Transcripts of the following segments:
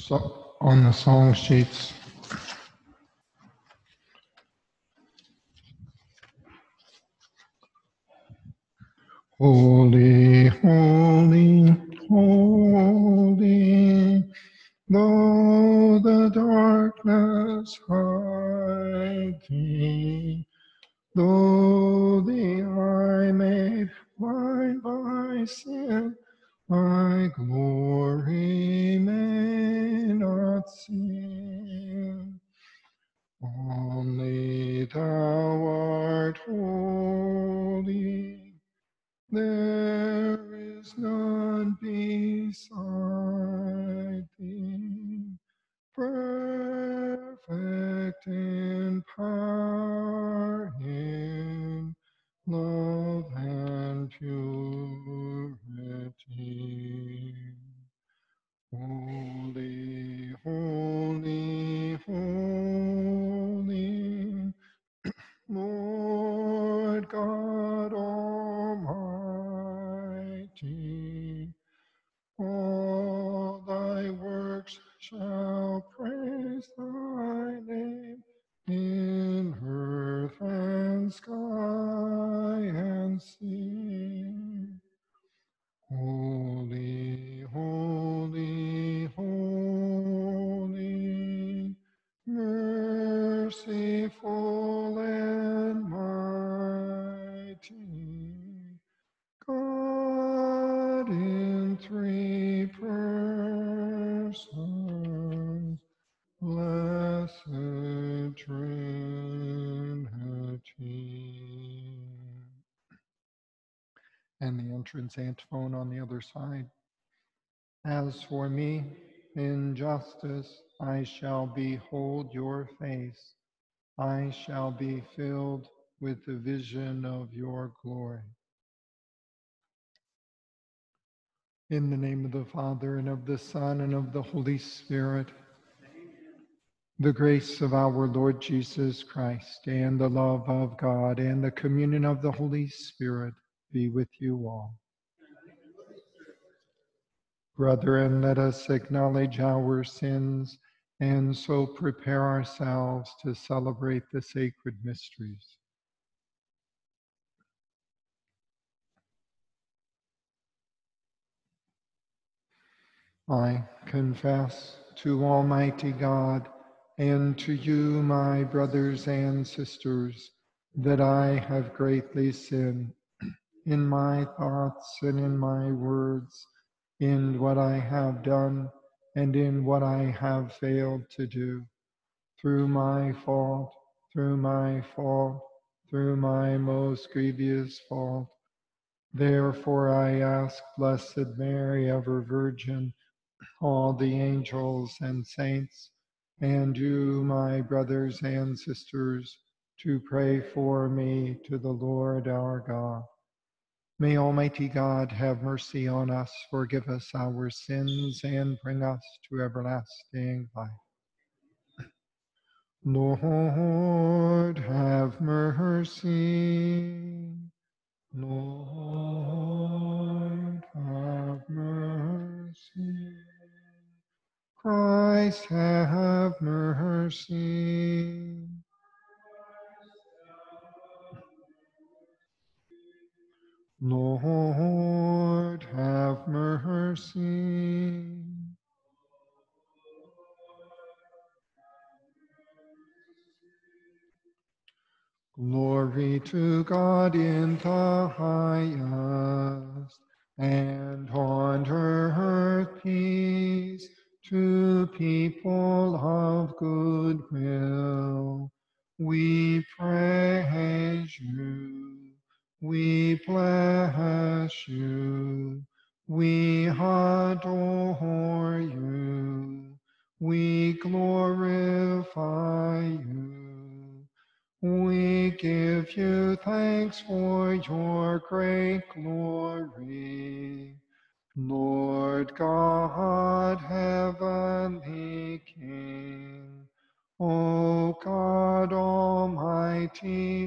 on the song sheets. Holy, holy, holy, though the darkness hide thee, though the eye made blind by sin, thy glory may not see. Only thou art holy, there is none beside thee, perfect in power, in love and purity. Holy, holy, holy, Lord God Almighty, all thy works shall praise thy name in earth and sky and sea. Holy, holy, holy, merciful and mighty, God in three persons, blessed Trinity. And the entrance antiphon on the other side. As for me, in justice I shall behold your face. I shall be filled with the vision of your glory. In the name of the Father, and of the Son, and of the Holy Spirit, the grace of our Lord Jesus Christ, and the love of God, and the communion of the Holy Spirit be with you all. Brethren, let us acknowledge our sins and so prepare ourselves to celebrate the sacred mysteries. I confess to Almighty God and to you, my brothers and sisters, that I have greatly sinned in my thoughts and in my words, in what I have done and in what I have failed to do. Through my fault, through my fault, through my most grievous fault. Therefore I ask Blessed Mary, ever Virgin, all the angels and saints, and you, my brothers and sisters, to pray for me to the Lord our God. May Almighty God have mercy on us, forgive us our sins, and bring us to everlasting life. Lord, have mercy. Lord, have mercy. Christ, have mercy. Lord, have mercy. Glory to God in the highest, and on earth peace to people of good will. We praise you, we bless you, we adore you, we glorify you. We give you thanks for your great glory. Lord God, heavenly King, O God, almighty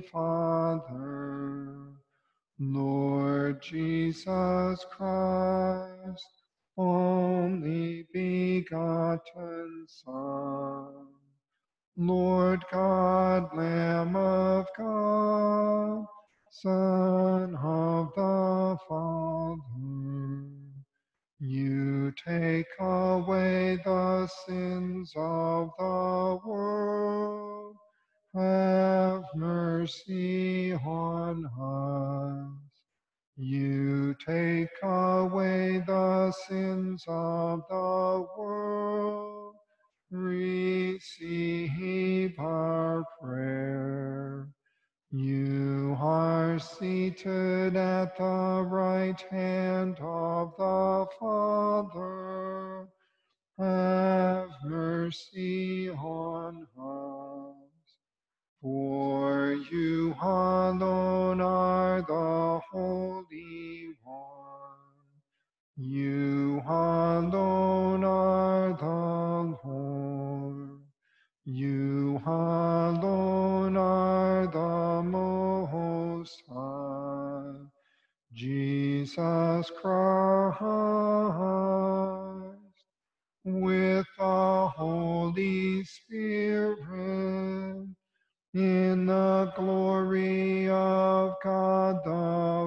Father, Lord Jesus Christ, only begotten Son. Lord God, Lamb of God, Son of the Father, you take away the sins of the world. Have mercy on us. You take away the sins of the world. Receive our prayer. You are seated at the right hand of the Father. Have mercy on us. For you alone are the Holy One. You alone are the Lord. You alone are the Most High. Jesus Christ, with the Holy Spirit, in the glory of God the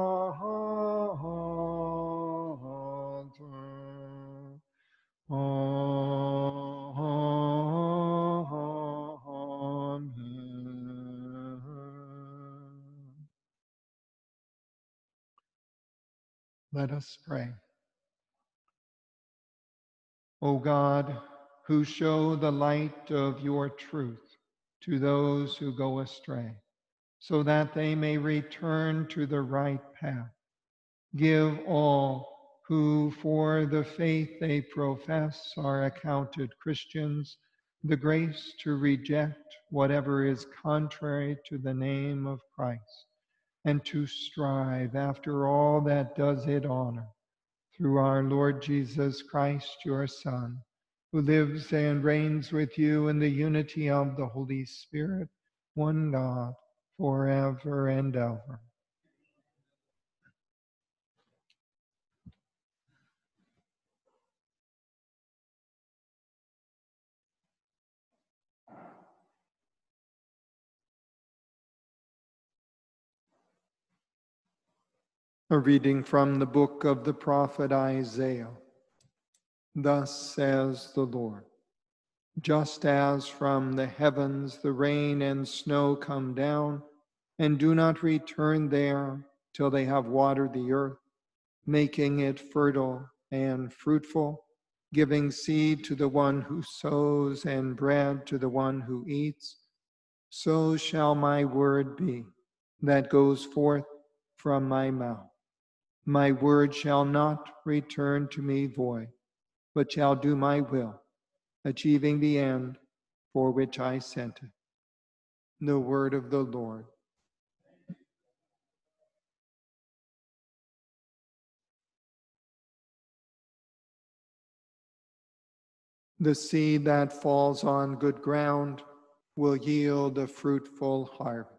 Father. Amen. Let us pray. O God, who show the light of your truth to those who go astray, so that they may return to the right path, give all who for the faith they profess are accounted Christians the grace to reject whatever is contrary to the name of Christ, and to strive after all that does it honor, through our Lord Jesus Christ, your Son, who lives and reigns with you in the unity of the Holy Spirit, one God, forever and ever. A reading from the book of the prophet Isaiah. Thus says the Lord, just as from the heavens the rain and snow come down, and do not return there till they have watered the earth, making it fertile and fruitful, giving seed to the one who sows and bread to the one who eats, so shall my word be that goes forth from my mouth. My word shall not return to me void, but shall do my will, achieving the end for which I sent it. The word of the Lord. The seed that falls on good ground will yield a fruitful harvest.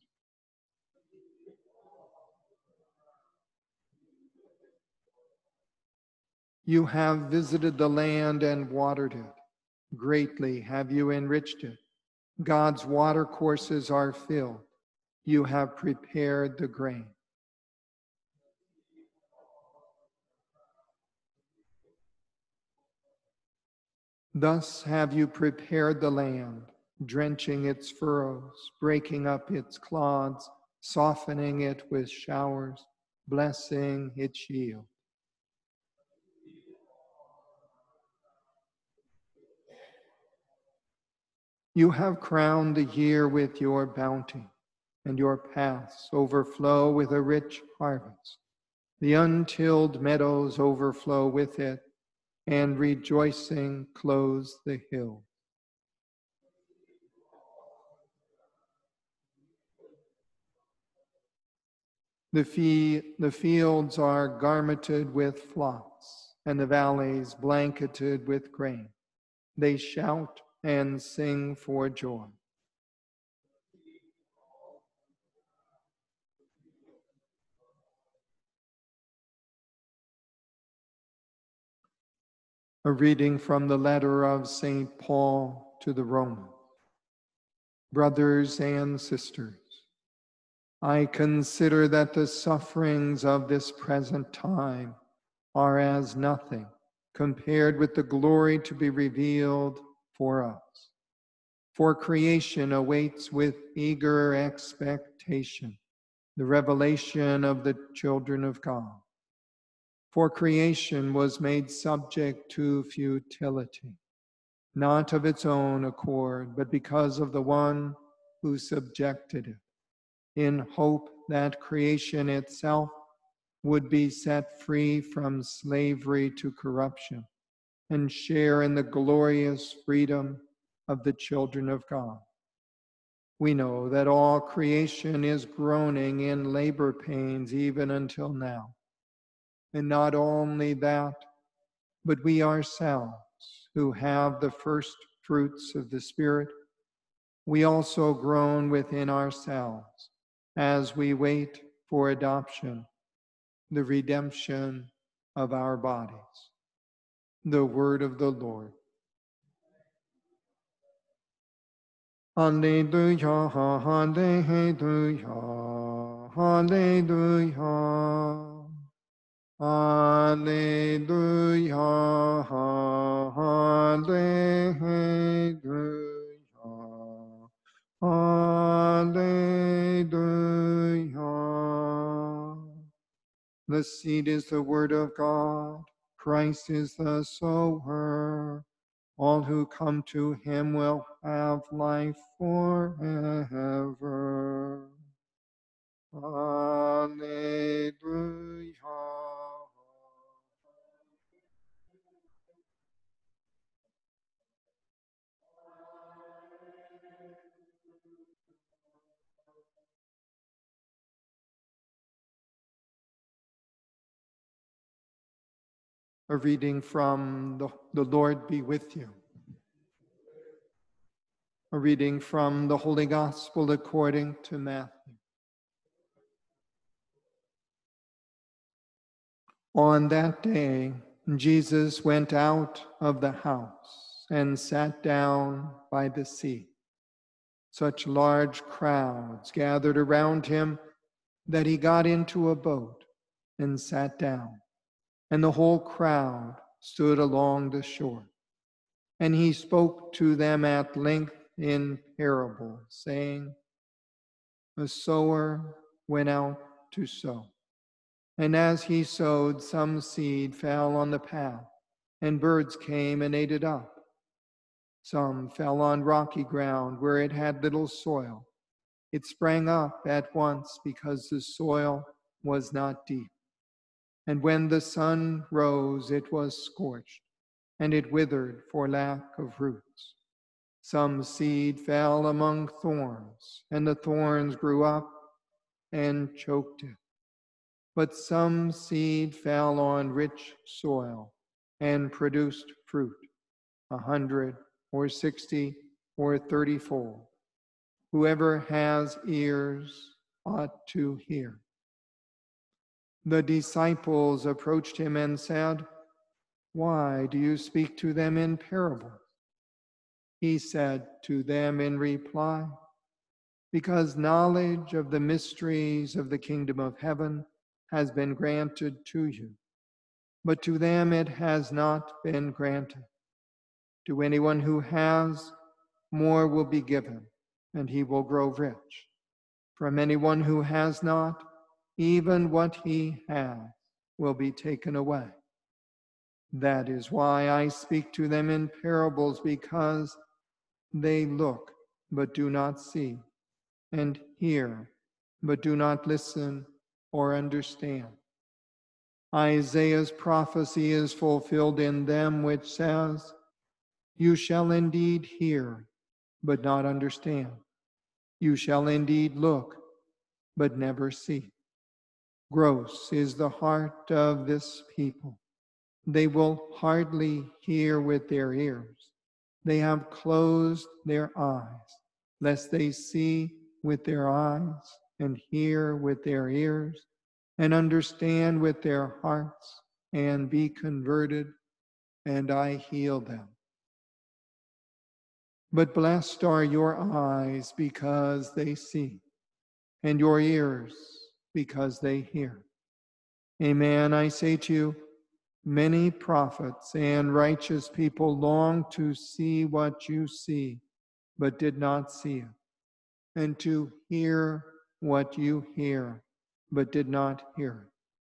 You have visited the land and watered it. Greatly have you enriched it. God's watercourses are filled. You have prepared the grain. Thus have you prepared the land, drenching its furrows, breaking up its clods, softening it with showers, blessing its yield. You have crowned the year with your bounty, and your paths overflow with a rich harvest. The untilled meadows overflow with it, and rejoicing clothes the hill. The fields are garmented with flocks, and the valleys blanketed with grain. They shout and sing for joy. A reading from the letter of St. Paul to the Romans. Brothers and sisters, I consider that the sufferings of this present time are as nothing compared with the glory to be revealed for us. For creation awaits with eager expectation the revelation of the children of God. For creation was made subject to futility, not of its own accord, but because of the one who subjected it, in hope that creation itself would be set free from slavery to corruption and share in the glorious freedom of the children of God. We know that all creation is groaning in labor pains even until now. And not only that, but we ourselves, who have the first fruits of the Spirit, we also groan within ourselves as we wait for adoption, the redemption of our bodies. The word of the Lord. Alleluia, alleluia, alleluia. Alleluia, alleluia, alleluia. The seed is the word of God. Christ is the sower. All who come to him will have life forever. Alleluia. A reading from the Lord be with you. A reading from the Holy Gospel according to Matthew. On that day, Jesus went out of the house and sat down by the sea. Such large crowds gathered around him that he got into a boat and sat down, and the whole crowd stood along the shore. And he spoke to them at length in parables, saying, A sower went out to sow. And as he sowed, some seed fell on the path, and birds came and ate it up. Some fell on rocky ground where it had little soil. It sprang up at once because the soil was not deep. And when the sun rose, it was scorched, and it withered for lack of roots. Some seed fell among thorns, and the thorns grew up and choked it. But some seed fell on rich soil and produced fruit, 100 or 60 or 30-fold. Whoever has ears ought to hear. The disciples approached him and said, Why do you speak to them in parables? He said to them in reply, Because knowledge of the mysteries of the kingdom of heaven has been granted to you, but to them it has not been granted. To anyone who has, more will be given, and he will grow rich. From anyone who has not, even what he has will be taken away. That is why I speak to them in parables, because they look but do not see, and hear but do not listen or understand. Isaiah's prophecy is fulfilled in them, which says, You shall indeed hear, but not understand. You shall indeed look, but never see. Gross is the heart of this people. They will hardly hear with their ears. They have closed their eyes, lest they see with their eyes, and hear with their ears, and understand with their hearts, and be converted, and I heal them. But blessed are your eyes because they see, and your ears because they hear. Amen, I say to you, many prophets and righteous people longed to see what you see, but did not see it, and to hear what you hear, but did not hear it.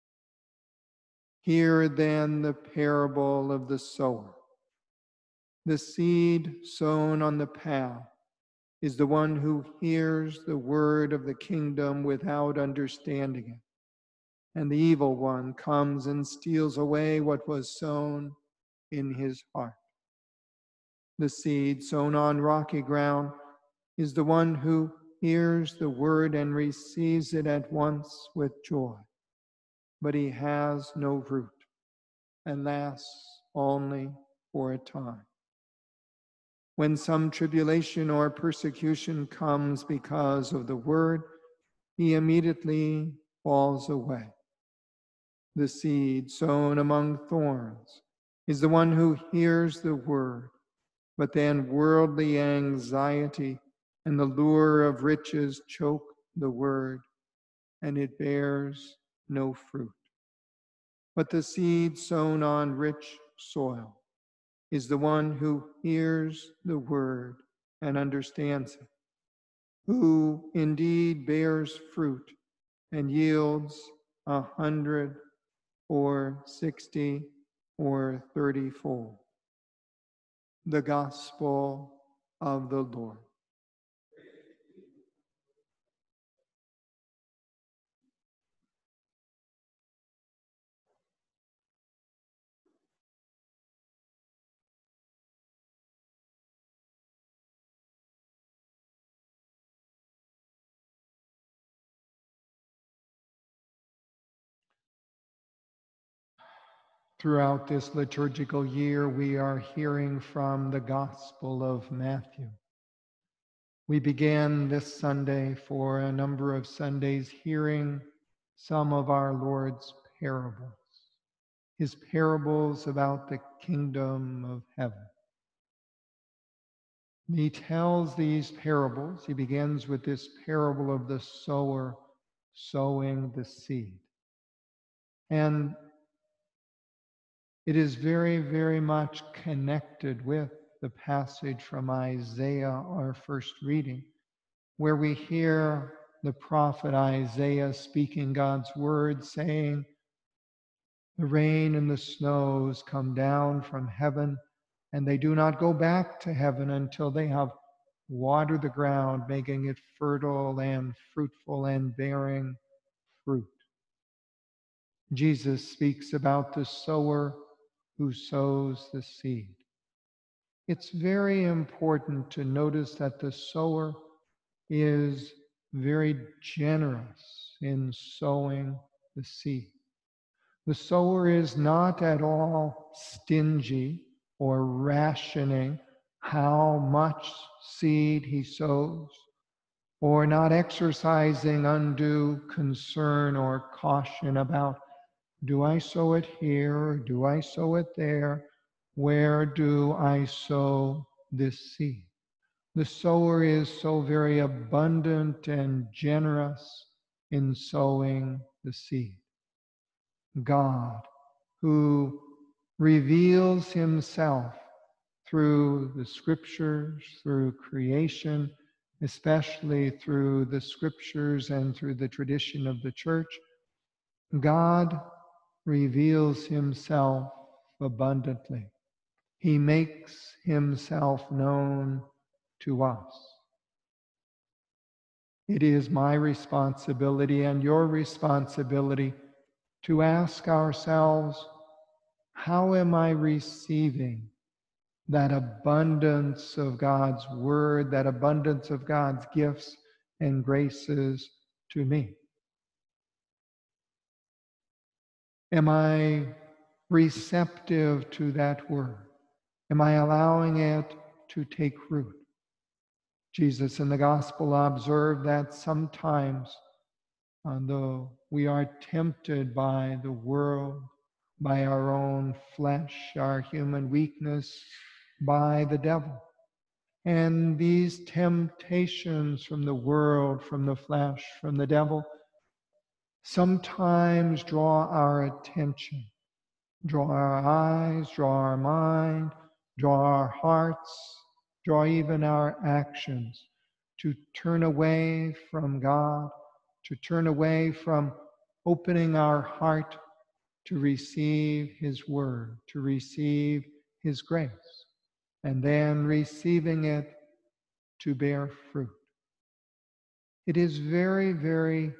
Hear then the parable of the sower. The seed sown on the path is the one who hears the word of the kingdom without understanding it. And the evil one comes and steals away what was sown in his heart. The seed sown on rocky ground is the one who hears the word and receives it at once with joy. But he has no root and lasts only for a time. When some tribulation or persecution comes because of the word, he immediately falls away. The seed sown among thorns is the one who hears the word, but then worldly anxiety and the lure of riches choke the word, and it bears no fruit. But the seed sown on rich soil is the one who hears the word and understands it, who indeed bears fruit and yields 100 or 60 or 30-fold. The gospel of the Lord. Throughout this liturgical year, we are hearing from the Gospel of Matthew. We began this Sunday for a number of Sundays hearing some of our Lord's parables, his parables about the kingdom of heaven. He tells these parables. He begins with this parable of the sower sowing the seed. And it is very, very much connected with the passage from Isaiah, our first reading, where we hear the prophet Isaiah speaking God's word, saying, "The rain and the snows come down from heaven, and they do not go back to heaven until they have watered the ground, making it fertile and fruitful and bearing fruit." Jesus speaks about the sower who sows the seed. It's very important to notice that the sower is very generous in sowing the seed. The sower is not at all stingy or rationing how much seed he sows, or not exercising undue concern or caution about, do I sow it here, or do I sow it there? Where do I sow this seed? The sower is so very abundant and generous in sowing the seed. God, who reveals himself through the scriptures, through creation, especially through the scriptures and through the tradition of the church, God reveals himself abundantly. He makes himself known to us. It is my responsibility and your responsibility to ask ourselves, how am I receiving that abundance of God's word, that abundance of God's gifts and graces to me? Am I receptive to that word? Am I allowing it to take root? Jesus in the gospel observed that sometimes, though we are tempted by the world, by our own flesh, our human weakness, by the devil. And these temptations from the world, from the flesh, from the devil, sometimes draw our attention, draw our eyes, draw our mind, draw our hearts, draw even our actions to turn away from God, to turn away from opening our heart to receive His word, to receive His grace, and then receiving it to bear fruit. It is very, very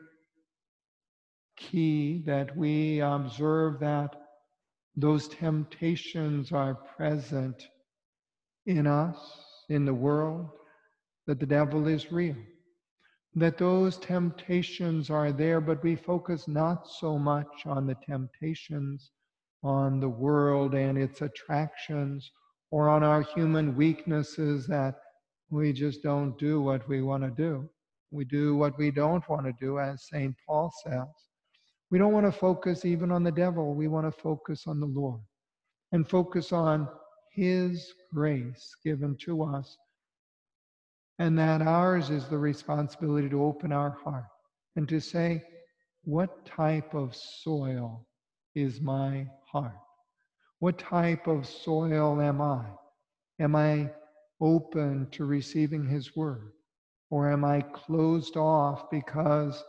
key that we observe that those temptations are present in us, in the world, that the devil is real, that those temptations are there, but we focus not so much on the temptations, on the world and its attractions, or on our human weaknesses that we just don't do what we want to do. We do what we don't want to do, as St. Paul says. We don't want to focus even on the devil. We want to focus on the Lord and focus on His grace given to us, and that ours is the responsibility to open our heart and to say, what type of soil is my heart? What type of soil am I? Am I open to receiving His word? Or am I closed off because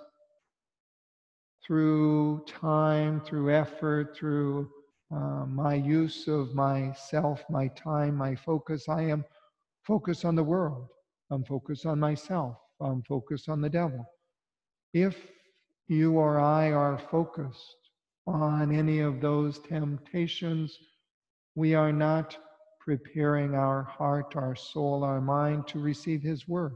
through time, through effort, through my use of myself, my time, my focus, I am focused on the world. I'm focused on myself. I'm focused on the devil. If you or I are focused on any of those temptations, we are not preparing our heart, our soul, our mind to receive His word.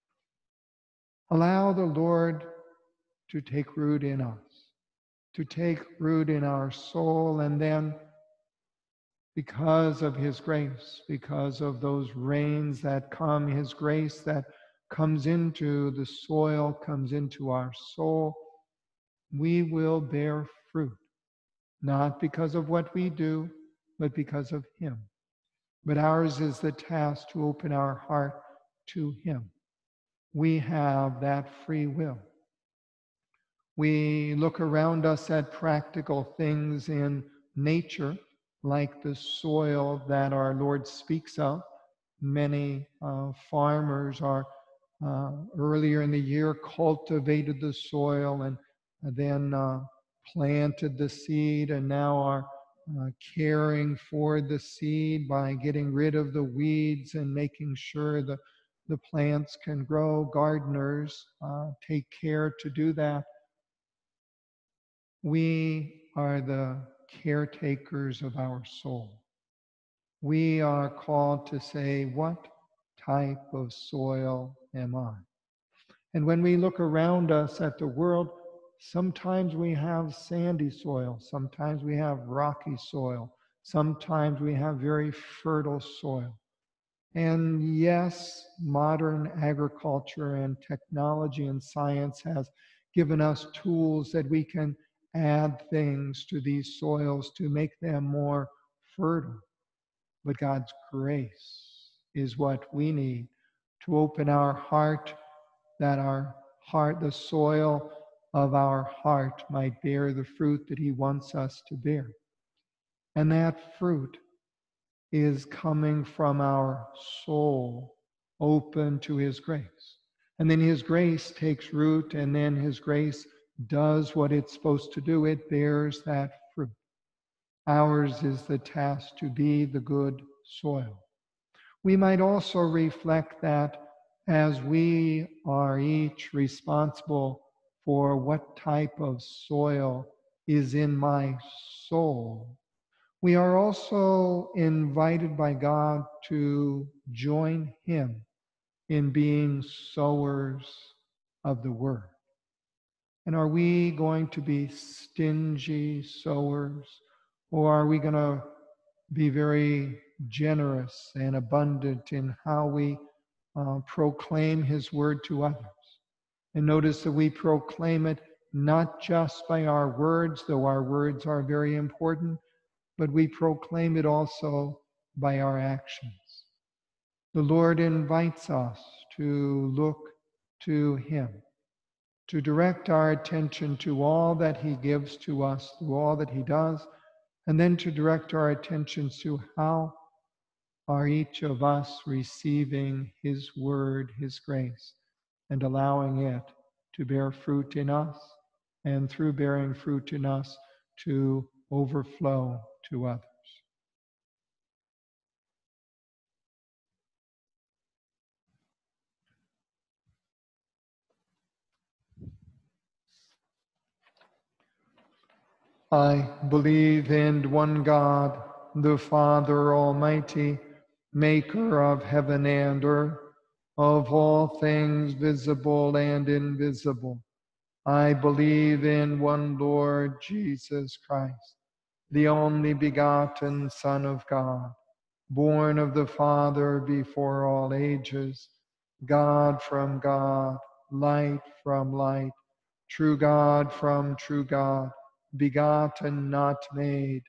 Allow the Lord to take root in us, to take root in our soul, and then because of His grace, because of those rains that come, His grace that comes into the soil, comes into our soul, we will bear fruit, not because of what we do, but because of Him. But ours is the task to open our heart to Him. We have that free will. We look around us at practical things in nature, like the soil that our Lord speaks of. Many farmers are earlier in the year cultivated the soil and then planted the seed, and now are caring for the seed by getting rid of the weeds and making sure the plants can grow. Gardeners take care to do that. We are the caretakers of our soul. We are called to say, what type of soil am I? And when we look around us at the world, sometimes we have sandy soil, sometimes we have rocky soil, sometimes we have very fertile soil. And yes, modern agriculture and technology and science has given us tools that we can add things to these soils to make them more fertile. But God's grace is what we need to open our heart, that our heart, the soil of our heart, might bear the fruit that He wants us to bear. And that fruit is coming from our soul open to His grace. And then His grace takes root, and then His grace does what it's supposed to do. It bears that fruit. Ours is the task to be the good soil. We might also reflect that as we are each responsible for what type of soil is in my soul, we are also invited by God to join Him in being sowers of the word. And are we going to be stingy sowers, or are we going to be very generous and abundant in how we proclaim His word to others? And notice that we proclaim it not just by our words, though our words are very important, but we proclaim it also by our actions. The Lord invites us to look to Him, to direct our attention to all that He gives to us, through all that He does, and then to direct our attentions to how are each of us receiving His word, His grace, and allowing it to bear fruit in us, and through bearing fruit in us, to overflow to others. I believe in one God, the Father Almighty, maker of heaven and earth, of all things visible and invisible. I believe in one Lord Jesus Christ, the only begotten Son of God, born of the Father before all ages, God from God, light from light, true God from true God, begotten, not made,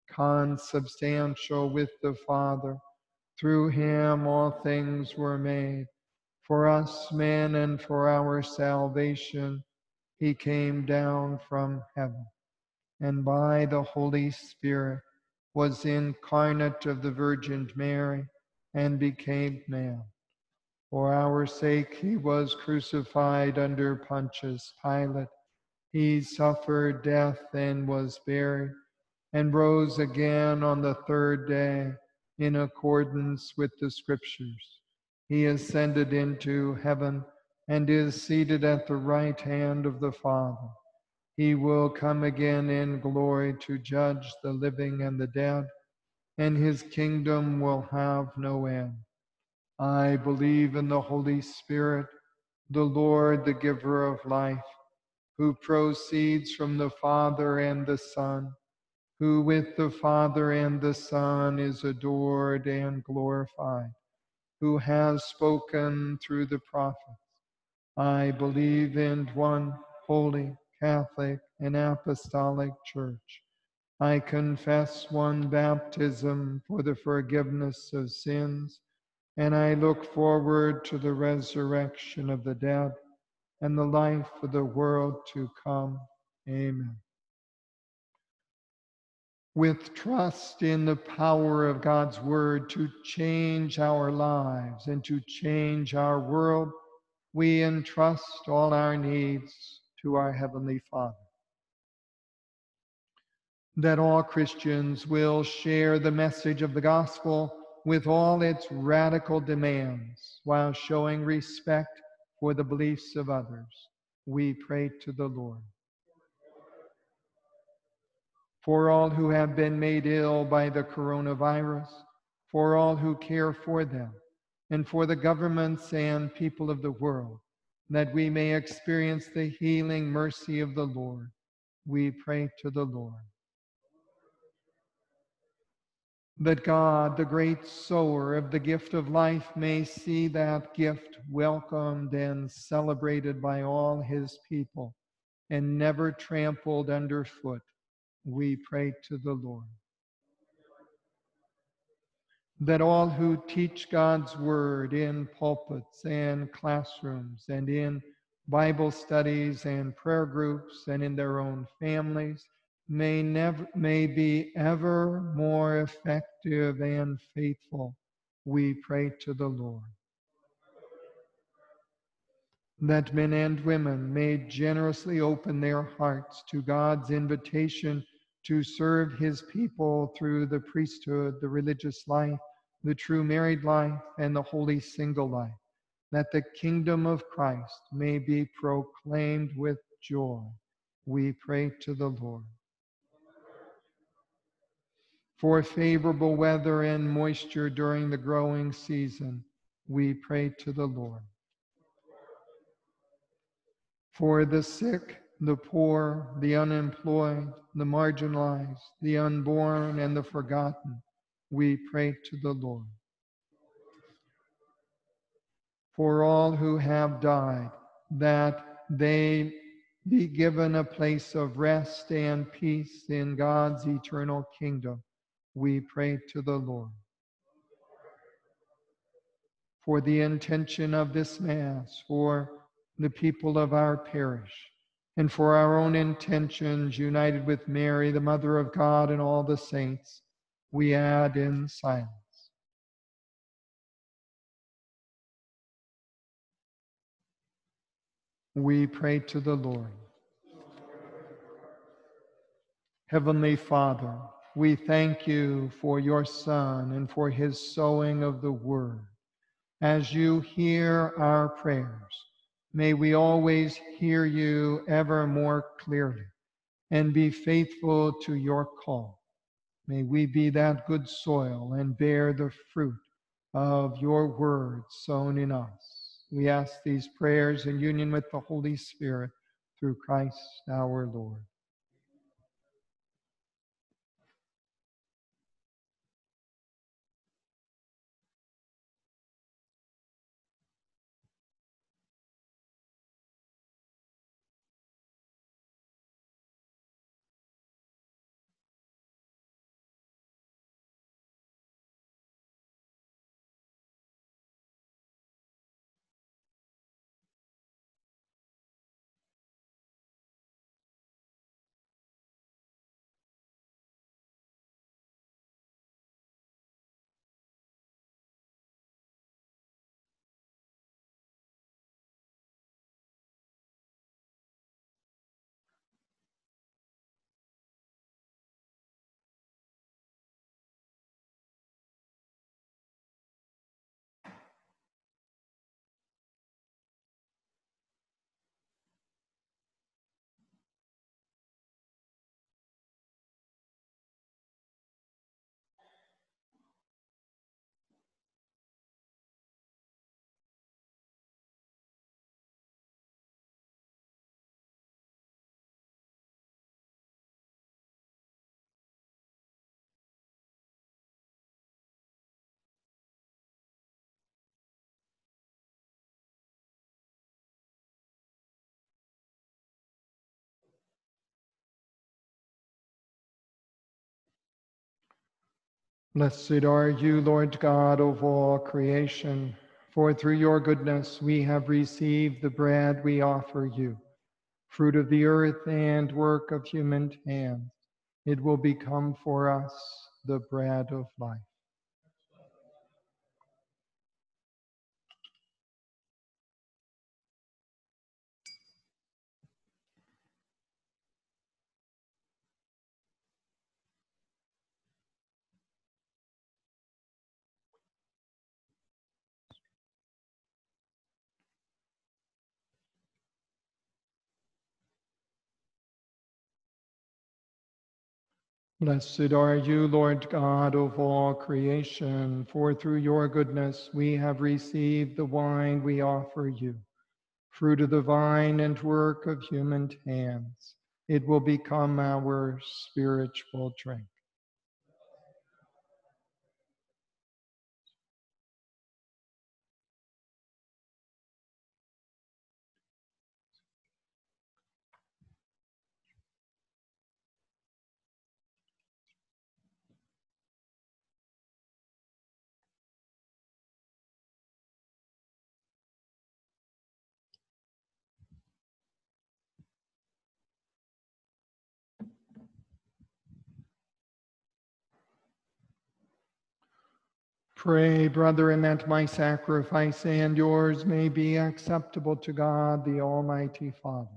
consubstantial with the Father. Through him all things were made. For us men and for our salvation, he came down from heaven, and by the Holy Spirit was incarnate of the Virgin Mary and became man. For our sake he was crucified under Pontius Pilate. He suffered death and was buried, and rose again on the third day in accordance with the Scriptures. He ascended into heaven and is seated at the right hand of the Father. He will come again in glory to judge the living and the dead, and his kingdom will have no end. I believe in the Holy Spirit, the Lord, the giver of life, who proceeds from the Father and the Son, who with the Father and the Son is adored and glorified, who has spoken through the prophets. I believe in one holy, Catholic, and Apostolic Church. I confess one baptism for the forgiveness of sins, and I look forward to the resurrection of the dead and the life of the world to come. Amen. With trust in the power of God's word to change our lives and to change our world, we entrust all our needs to our Heavenly Father. That all Christians will share the message of the gospel with all its radical demands while showing respect for the beliefs of others. We pray to the Lord. For all who have been made ill by the coronavirus, for all who care for them, and for the governments and people of the world, that we may experience the healing mercy of the Lord, we pray to the Lord. That God, the great sower of the gift of life, may see that gift welcomed and celebrated by all his people and never trampled underfoot, we pray to the Lord. That all who teach God's word in pulpits and classrooms and in Bible studies and prayer groups and in their own families may be ever more effective and faithful, we pray to the Lord. That men and women may generously open their hearts to God's invitation to serve his people through the priesthood, the religious life, the true married life, and the holy single life, that the kingdom of Christ may be proclaimed with joy. We pray to the Lord. For favorable weather and moisture during the growing season, we pray to the Lord. For the sick, the poor, the unemployed, the marginalized, the unborn, and the forgotten, we pray to the Lord. For all who have died, that they be given a place of rest and peace in God's eternal kingdom, we pray to the Lord. For the intention of this Mass, for the people of our parish, and for our own intentions, united with Mary, the Mother of God, and all the saints, we add in silence. We pray to the Lord. Heavenly Father, we thank you for your Son and for his sowing of the word. As you hear our prayers, may we always hear you ever more clearly and be faithful to your call. May we be that good soil and bear the fruit of your word sown in us. We ask these prayers in union with the Holy Spirit through Christ our Lord. Blessed are you, Lord God of all creation, for through your goodness we have received the bread we offer you, fruit of the earth and work of human hands. It will become for us the bread of life. Blessed are you, Lord God of all creation, for through your goodness we have received the wine we offer you, fruit of the vine and work of human hands. It will become our spiritual drink. Pray, brethren, that my sacrifice and yours may be acceptable to God, the Almighty Father.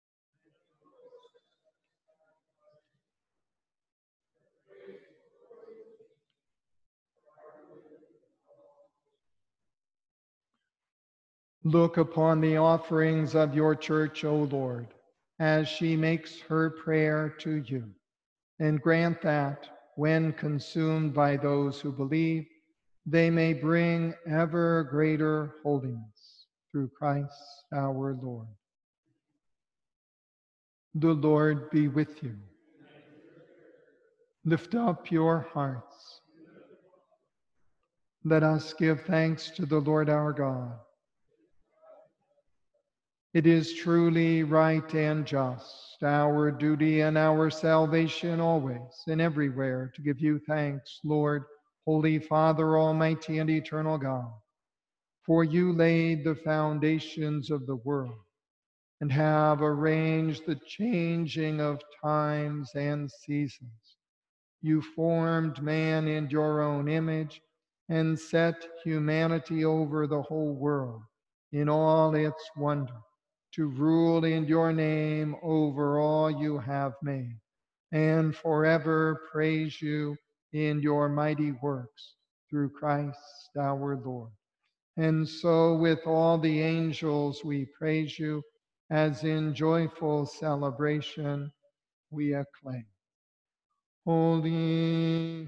Look upon the offerings of your church, O Lord, as she makes her prayer to you, and grant that, when consumed by those who believe, they may bring ever greater holiness through Christ our Lord. The Lord be with you. Lift up your hearts. Let us give thanks to the Lord our God. It is truly right and just, our duty and our salvation always and everywhere to give you thanks, Lord, Holy Father, Almighty and eternal God. For you laid the foundations of the world and have arranged the changing of times and seasons. You formed man in your own image and set humanity over the whole world in all its wonder, to rule in your name over all you have made, and forever praise you in your mighty works through Christ our Lord. And so with all the angels we praise you, as in joyful celebration we acclaim. Holy,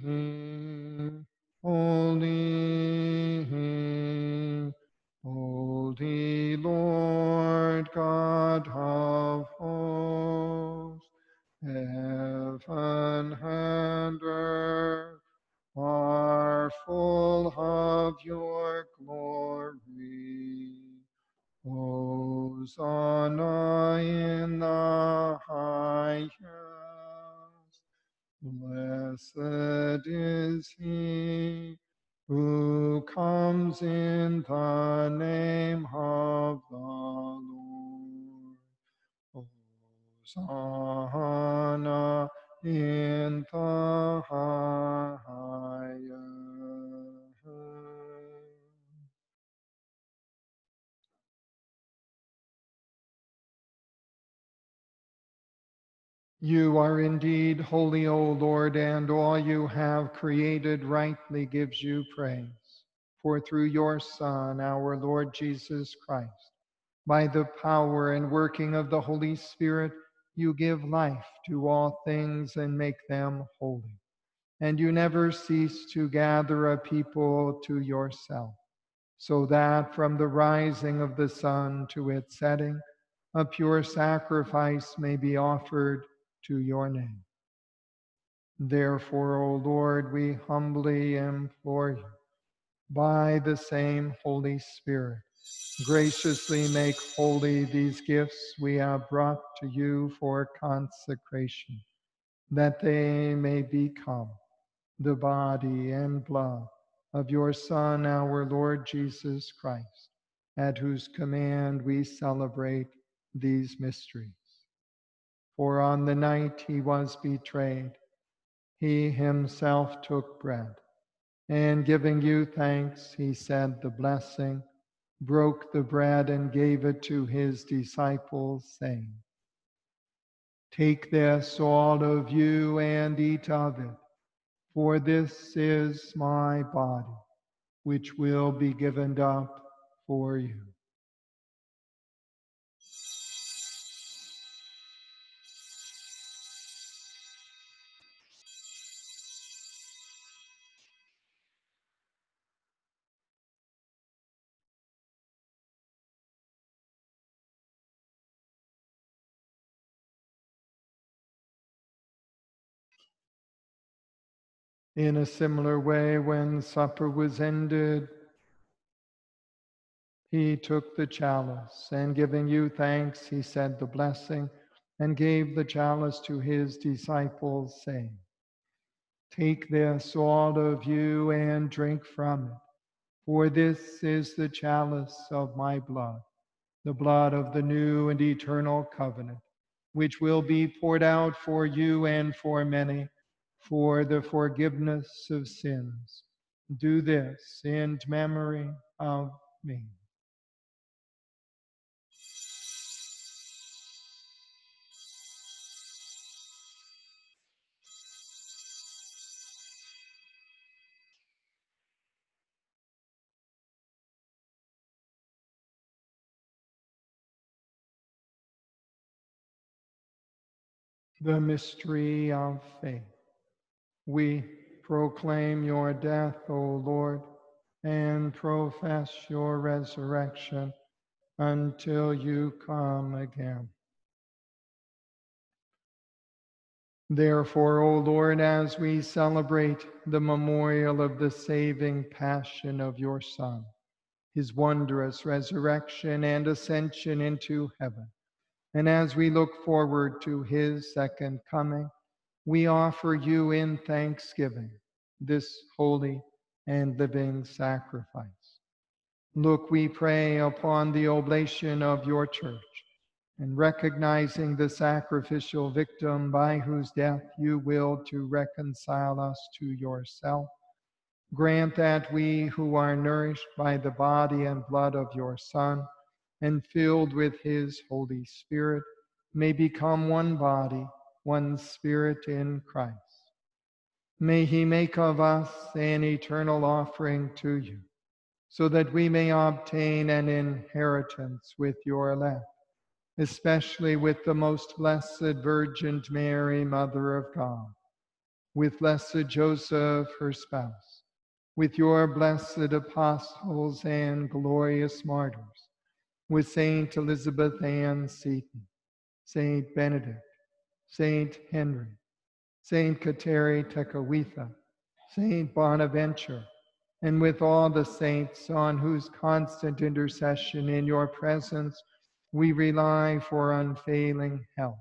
holy, holy Lord God of hosts, heaven and earth are full of your glory. Hosanna in the highest. Blessed is he who comes in the name of the Lord. Hosanna in the highest. You are indeed holy, O Lord, and all you have created rightly gives you praise. For through your Son, our Lord Jesus Christ, by the power and working of the Holy Spirit, you give life to all things and make them holy. And you never cease to gather a people to yourself, so that from the rising of the sun to its setting, a pure sacrifice may be offered to your name. Therefore, O Lord, we humbly implore you, by the same Holy Spirit, graciously make holy these gifts we have brought to you for consecration, that they may become the body and blood of your Son, our Lord Jesus Christ, at whose command we celebrate these mysteries. For on the night he was betrayed, he himself took bread, and giving you thanks, he said the blessing, broke the bread, and gave it to his disciples, saying, "Take this, all of you, and eat of it, for this is my body, which will be given up for you." In a similar way, when supper was ended, he took the chalice, and giving you thanks, he said the blessing, and gave the chalice to his disciples, saying, "Take this, all of you, and drink from it, for this is the chalice of my blood, the blood of the new and eternal covenant, which will be poured out for you and for many for the forgiveness of sins. Do this in memory of me." The mystery of faith. We proclaim your death, O Lord, and profess your resurrection until you come again. Therefore, O Lord, as we celebrate the memorial of the saving passion of your Son, his wondrous resurrection and ascension into heaven. And as we look forward to his second coming, we offer you in thanksgiving this holy and living sacrifice. Look, we pray, upon the oblation of your church, and recognizing the sacrificial victim by whose death you willed to reconcile us to yourself. Grant that we who are nourished by the body and blood of your Son and filled with his Holy Spirit may become one body, one spirit in Christ. May he make of us an eternal offering to you, so that we may obtain an inheritance with your elect, especially with the most blessed Virgin Mary, Mother of God, with blessed Joseph, her spouse, with your blessed apostles and glorious martyrs, with Saint Elizabeth Ann Seton, Saint Benedict, Saint Henry, Saint Kateri Tekakwitha, Saint Bonaventure, and with all the saints on whose constant intercession in your presence we rely for unfailing help.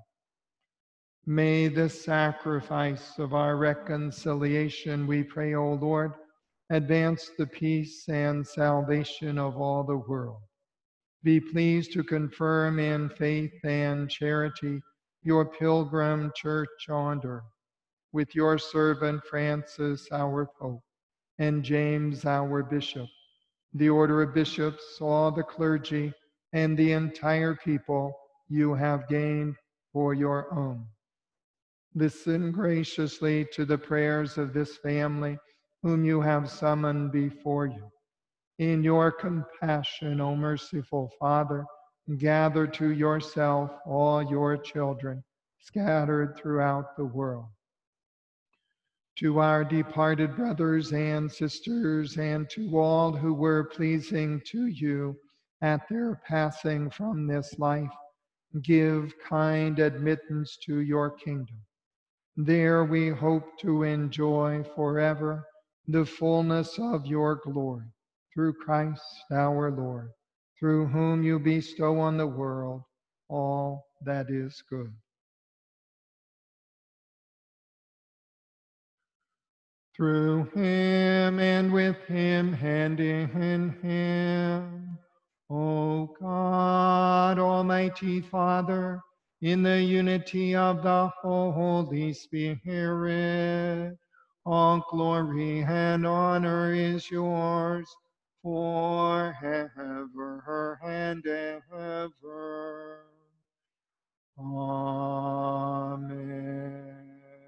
May the sacrifice of our reconciliation, we pray, O Lord, advance the peace and salvation of all the world. Be pleased to confirm in faith and charity your pilgrim church on earth, with your servant Francis, our Pope, and James, our Bishop, the order of bishops, all the clergy, and the entire people you have gained for your own. Listen graciously to the prayers of this family whom you have summoned before you. In your compassion, O merciful Father, gather to yourself all your children scattered throughout the world. To our departed brothers and sisters, and to all who were pleasing to you at their passing from this life, give kind admittance to your kingdom. There we hope to enjoy forever the fullness of your glory, through Christ our Lord, through whom you bestow on the world all that is good. Through him and with him and in him, O God, Almighty Father, in the unity of the Holy Spirit, all glory and honor is yours forever and ever. Amen.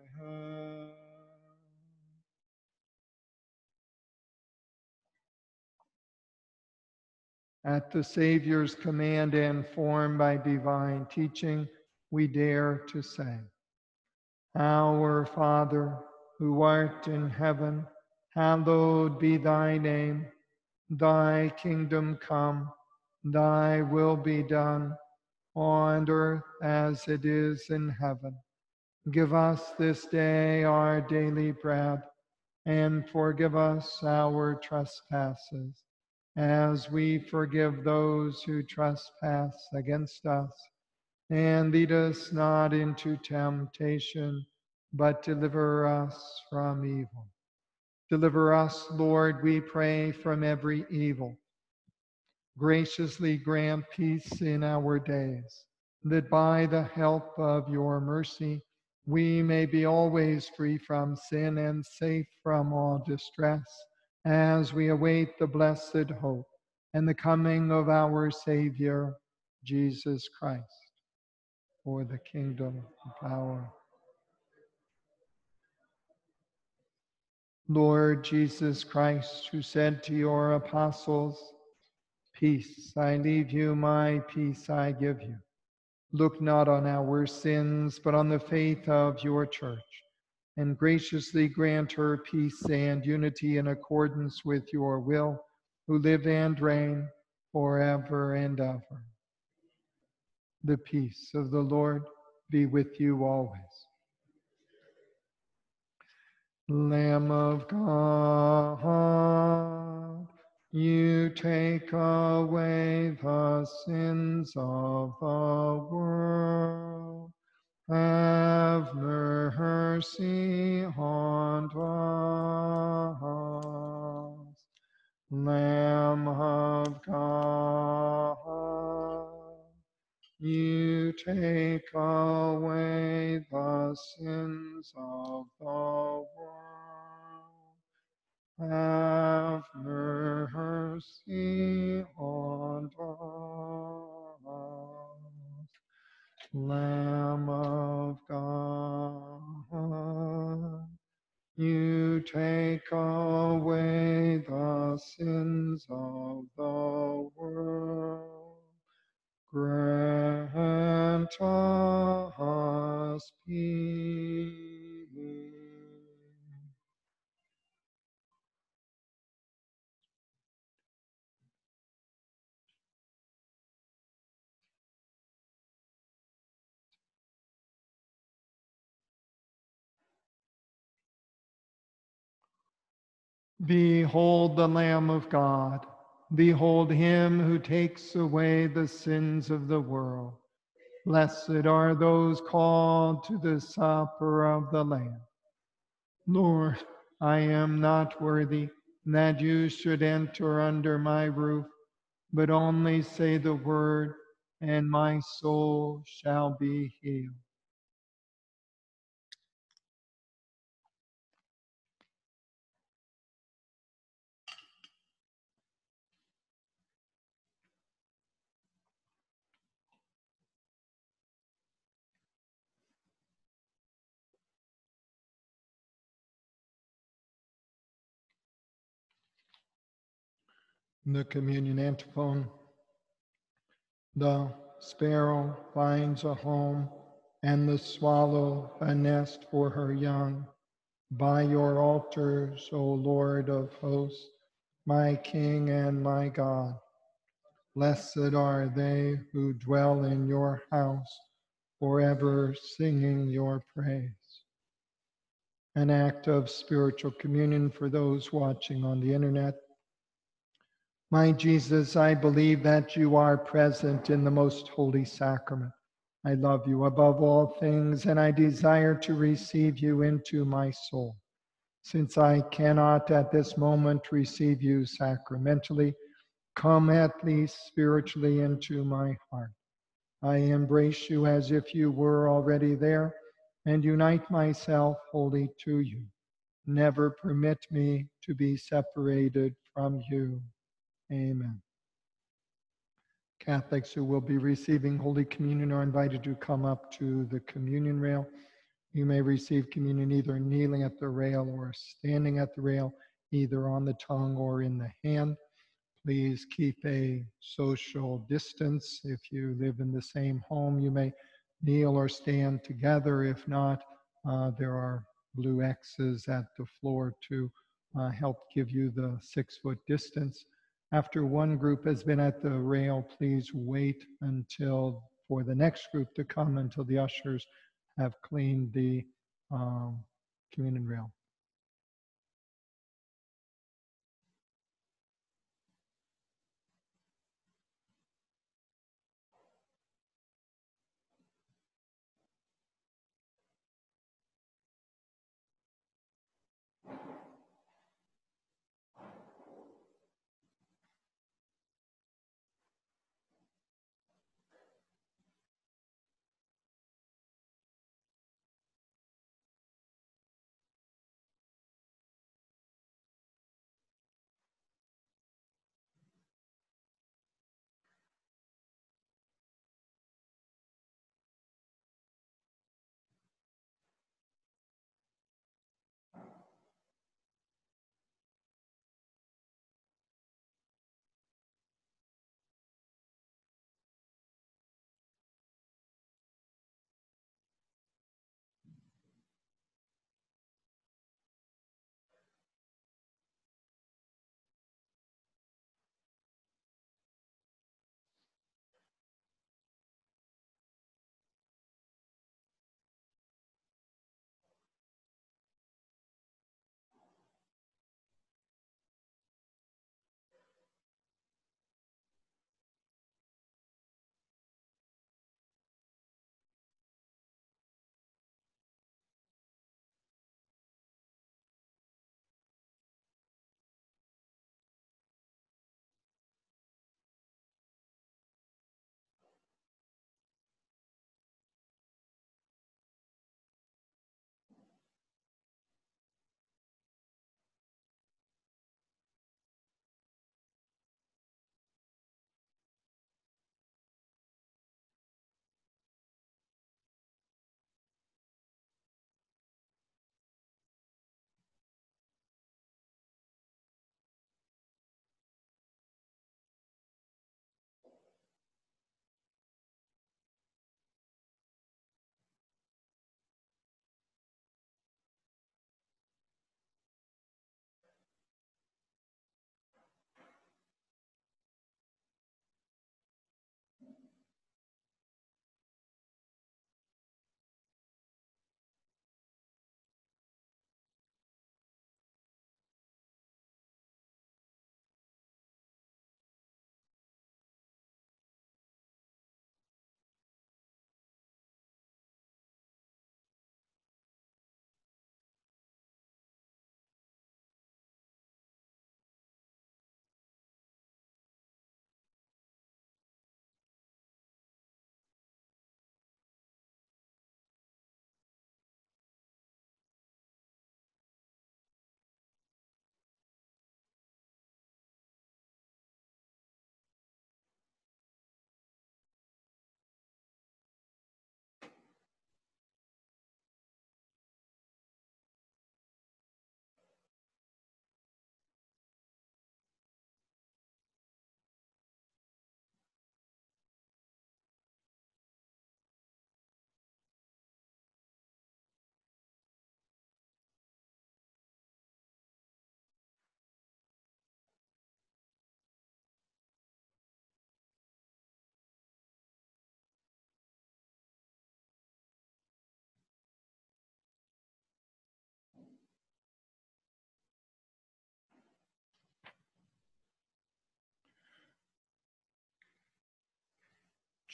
At the Savior's command and formed by divine teaching, we dare to say, Our Father, who art in heaven, hallowed be thy name. Thy kingdom come, thy will be done, on earth as it is in heaven. Give us this day our daily bread, and forgive us our trespasses, as we forgive those who trespass against us. And lead us not into temptation, but deliver us from evil. Deliver us, Lord, we pray, from every evil. Graciously grant peace in our days, that by the help of your mercy we may be always free from sin and safe from all distress, as we await the blessed hope and the coming of our Savior, Jesus Christ. For the kingdom and power. Lord Jesus Christ, who said to your apostles, Peace I leave you, my peace I give you. Look not on our sins, but on the faith of your church, and graciously grant her peace and unity in accordance with your will, who live and reign forever and ever. The peace of the Lord be with you always. Lamb of God, you take away the sins of the world, have mercy on us. Lamb of God, you take away the sins of the world. Have mercy on us. Lamb of God, you take away the sins of the world. Grant us peace. Behold the Lamb of God. Behold him who takes away the sins of the world. Blessed are those called to the supper of the Lamb. Lord, I am not worthy that you should enter under my roof, but only say the word, and my soul shall be healed. The communion antiphon. The sparrow finds a home, and the swallow a nest for her young. By your altars, O Lord of hosts, my King and my God, blessed are they who dwell in your house, forever singing your praise. An act of spiritual communion for those watching on the internet. My Jesus, I believe that you are present in the most holy sacrament. I love you above all things, and I desire to receive you into my soul. Since I cannot at this moment receive you sacramentally, come at least spiritually into my heart. I embrace you as if you were already there, and unite myself wholly to you. Never permit me to be separated from you. Amen. Catholics who will be receiving Holy Communion are invited to come up to the communion rail. You may receive communion either kneeling at the rail or standing at the rail, either on the tongue or in the hand. Please keep a social distance. If you live in the same home, you may kneel or stand together. If not, there are blue X's at the floor to help give you the 6-foot distance. After one group has been at the rail, please wait until for the next group to come until the ushers have cleaned the communion rail.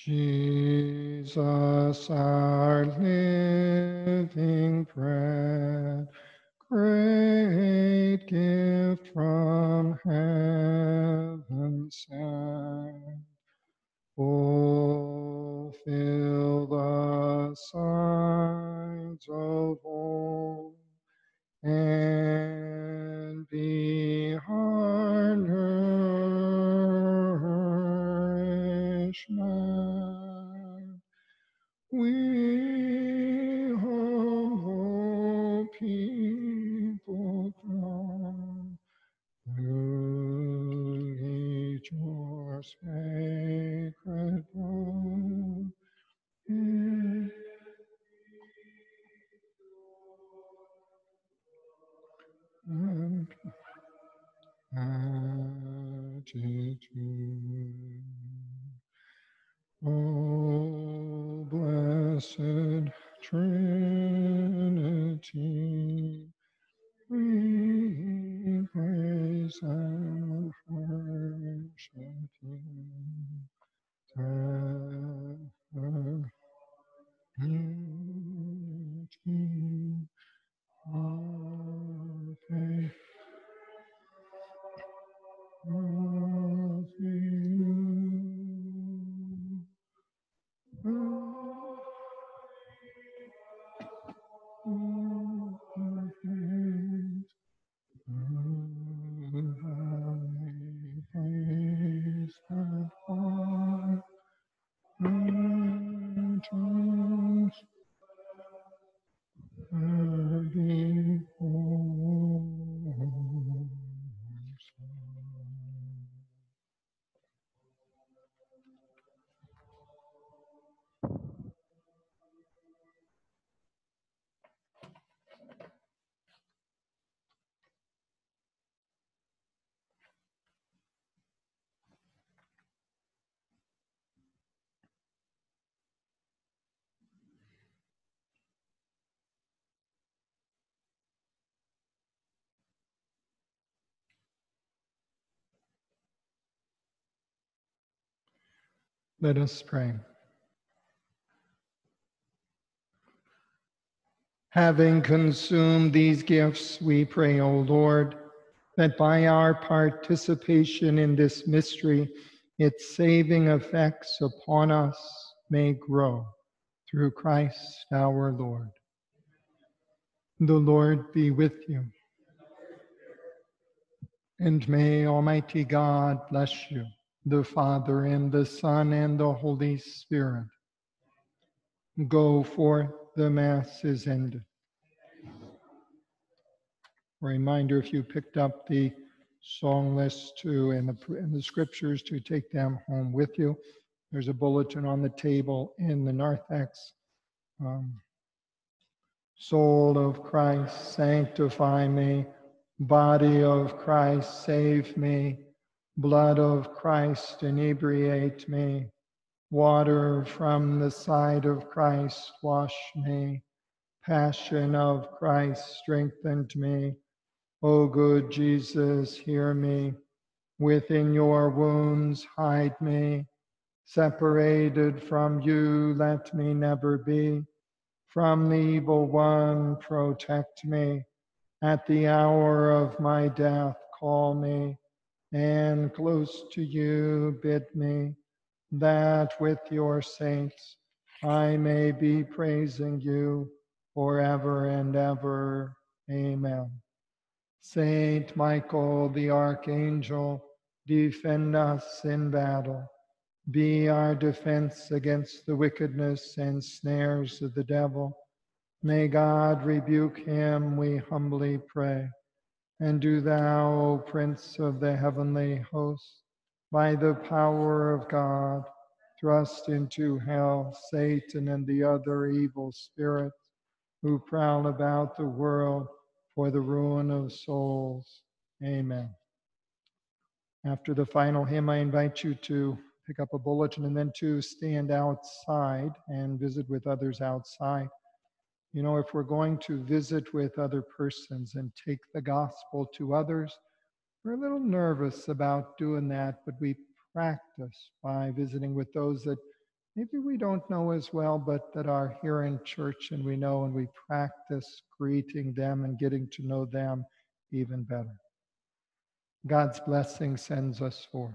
Jesus, our living bread, great gift from heaven sent, fulfill the signs of old, and be our nourishment. We humble people come to eat your sacred bone. And attitude. O blessed Trinity, we praise and worship you. Unity of faith, of you. Let us pray. Having consumed these gifts, we pray, O Lord, that by our participation in this mystery, its saving effects upon us may grow through Christ our Lord. The Lord be with you. And may Almighty God bless you, the Father and the Son and the Holy Spirit. Go forth, the Mass is ended. Reminder, if you picked up the song list and the scriptures, to take them home with you. There's a bulletin on the table in the narthex. Soul of Christ, sanctify me. Body of Christ, save me. Blood of Christ, inebriate me. Water from the side of Christ, wash me. Passion of Christ, strengthen me. O good Jesus, hear me. Within your wounds, hide me. Separated from you, let me never be. From the evil one, protect me. At the hour of my death, call me. And close to you, bid me, that with your saints I may be praising you forever and ever. Amen. Saint Michael the Archangel, defend us in battle. Be our defense against the wickedness and snares of the devil. May God rebuke him, we humbly pray. And do thou, O Prince of the heavenly host, by the power of God, thrust into hell Satan and the other evil spirits who prowl about the world for the ruin of souls. Amen. After the final hymn, I invite you to pick up a bulletin and then to stand outside and visit with others outside. You know, if we're going to visit with other persons and take the gospel to others, we're a little nervous about doing that, but we practice by visiting with those that maybe we don't know as well, but that are here in church and we know and we practice greeting them and getting to know them even better. God's blessing sends us forth.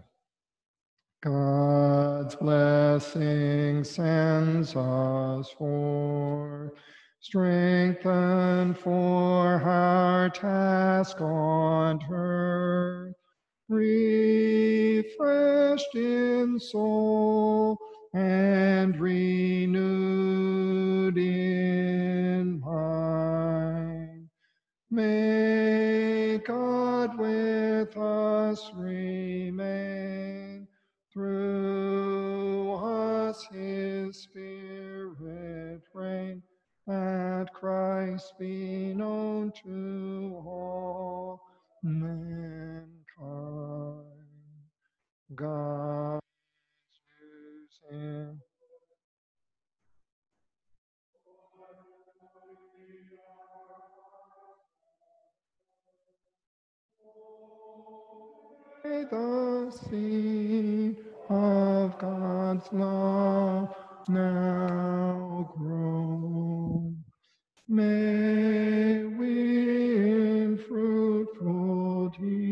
God's blessing sends us forth, strengthened for our task on earth, refreshed in soul and renewed in mind. May God with us remain, through us his Spirit reign, that Christ be known to all mankind. God is in. May the seed of God's love now grow. May we in fruitful deeds